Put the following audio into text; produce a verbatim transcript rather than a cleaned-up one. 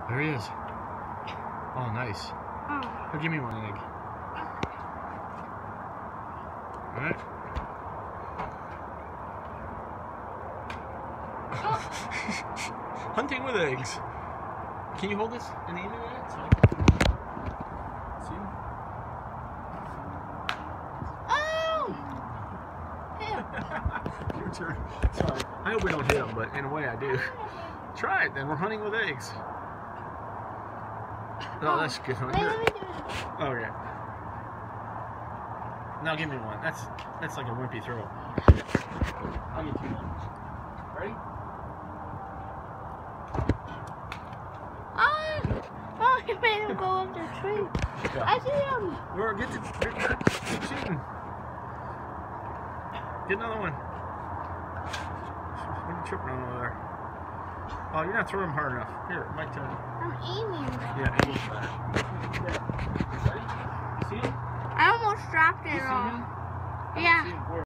There he is. Oh, nice. Oh. Oh, give me one egg. All right. Oh. Hunting with eggs. Can you hold this and aim it at it? So I can see him? Oh! Your turn. Sorry. I hope we don't hit him, but in a way I do. Try it then. We're hunting with eggs. Oh, that's good. Wait, let me do it. Okay. Now give me one. That's that's like a wimpy throw. I'll get you one. Ready? Oh! Oh, you made him go up the tree. Yeah. I see him. We're get to get, keep shooting. Get another one. What are you tripping on over there? Oh, you're not throwing them hard enough. Here, my turn. I'm aiming. Yeah, aim for that. There. Ready? See him? I almost dropped it You see all. him? I don't Yeah. see him.